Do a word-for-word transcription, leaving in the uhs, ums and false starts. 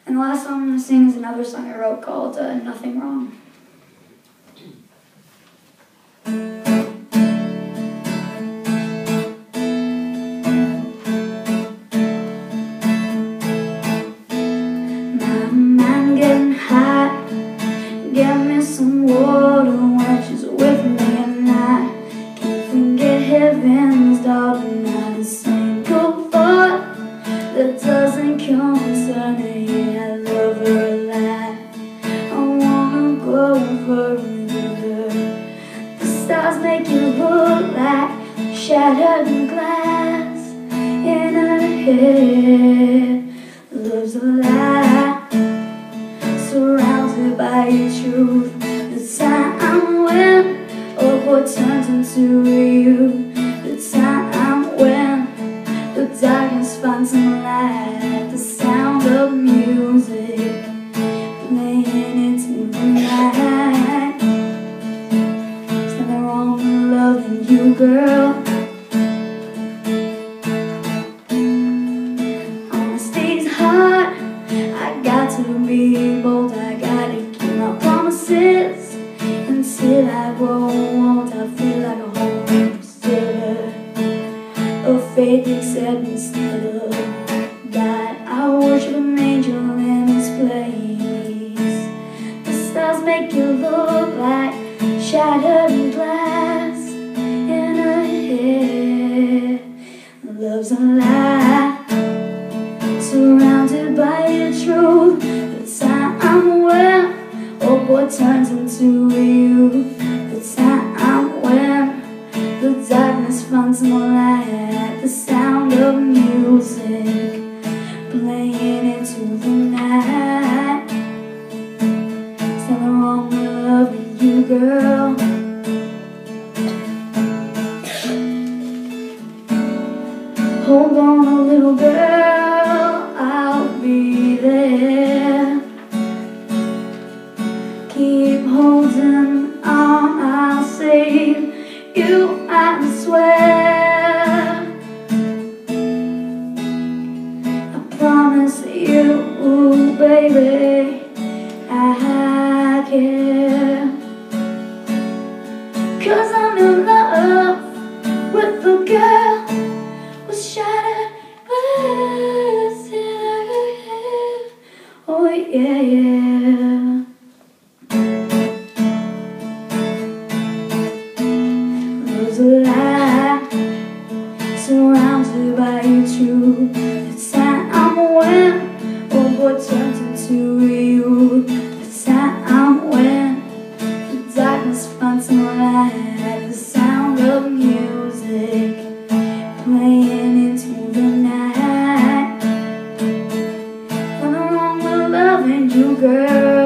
And the last song I'm going to sing is another song I wrote called uh, Nothing Wrong. My mind getting hot, get me some water when she's with me at night. Can't forget heaven's daughter, not a single thought that doesn't concern her. Yeah, I love her a lot. I wanna go further. The stars make you look like shattered glass in her head. Love's a lie, surrounded by your truth. The time when a boy turns into you. The time when the darkness finds some light. The sound of music playing into the night. There's nothing wrong with loving you, girl. Honesty's hard, I got to be bold. I gotta keep my promises until I grow old. I feel like a homesteader, a faith acceptance instead of God. I worship an angel in his place. The stars make you look like shattered glass in her head. Love's a lie, surrounded by your truth. The time when a boy turns into you. The time when the darkness finds more light. The sound of music playing into the night. There's nothing wrong with loving you, girl. Hold on a little girl, I'll be there. Keep holding on, I'll save you, I swear. I promise you, baby, I care. 'Cause I'm in love with a girl with shattered glass in her head. Oh yeah, yeah. Love's a lie, surrounded by your truth. The time when a boy turns into you. The time when the darkness finds some light. The sound of music playing into the night. Nothing wrong with loving you, girl.